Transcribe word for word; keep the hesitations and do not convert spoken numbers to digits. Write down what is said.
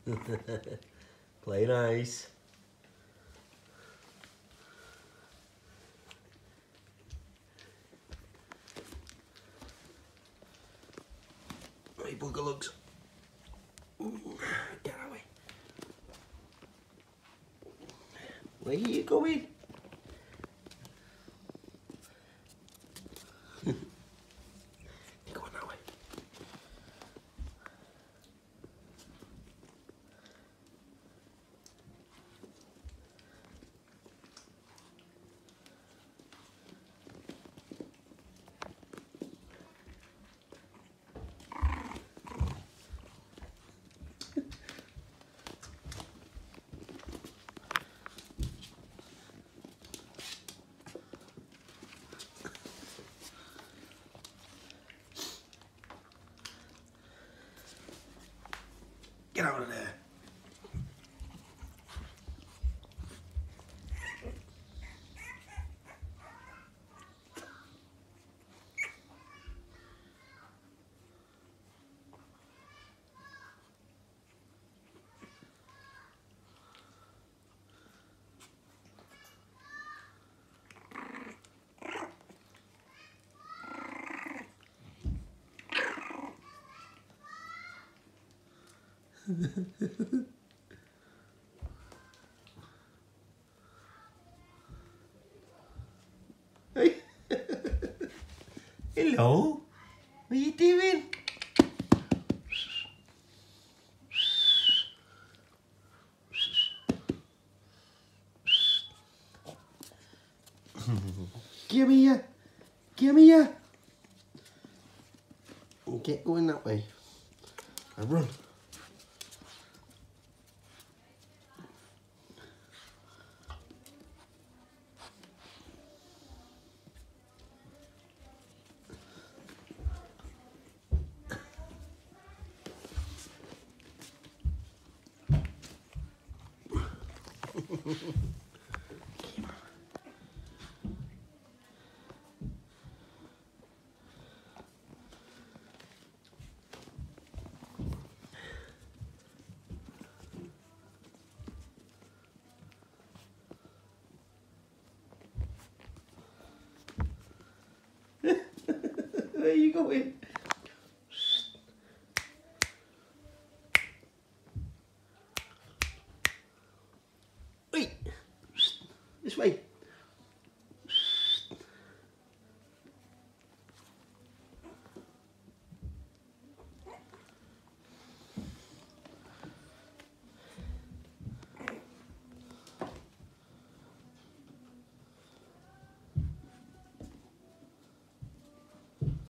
Play nice. Right, bugger lugs. Get away. Where are you going? You're going that way. Get out of there. Hey. Hello. What are you doing? Give me ya. Give me ya. Get going that way. I run. Where are you going? Wait, this way.